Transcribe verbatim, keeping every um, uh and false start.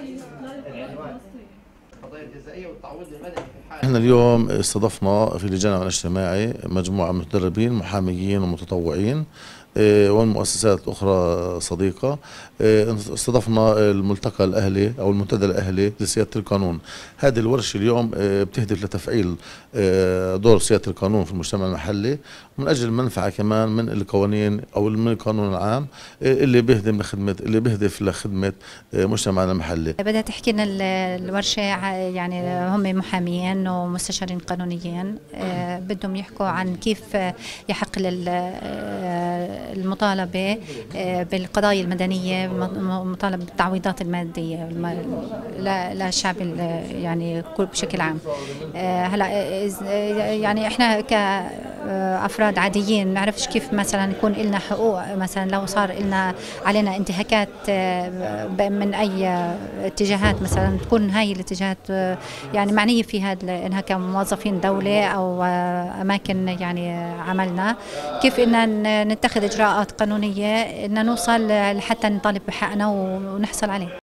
القضايا الجزائية والتعويض المدني في حال. احنا اليوم استضفنا في لجان العمل الاجتماعي مجموعة من المتدربين محاميين ومتطوعين والمؤسسات الأخرى صديقة. استضفنا الملتقى الأهلي أو المنتدى الأهلي لسيادة القانون. هذه الورشة اليوم بتهدف لتفعيل دور سيادة القانون في المجتمع المحلي من أجل المنفعة كمان من القوانين أو من القانون العام اللي بيهدم لخدمة اللي بيهدف لخدمة مجتمعنا المحلي. بدأت تحكي لنا الورشة، يعني هم محاميين ومستشارين قانونيين بدهم يحكوا عن كيف يحق المطالبة بالقضايا المدنية، مطالبة بالتعويضات المادية للشعب يعني بشكل عام. هلا يعني احنا كأفراد عاديين نعرفش كيف مثلا يكون لنا حقوق، مثلا لو صار لنا علينا انتهاكات من اي اتجاهات، مثلا تكون هاي الاتجاهات يعني معنية في هذا انها كموظفين دولة او اماكن يعني عملنا، كيف ان نتخذ اجراءات قانونية ان نوصل لحتى نطالب بحقنا ونحصل عليه.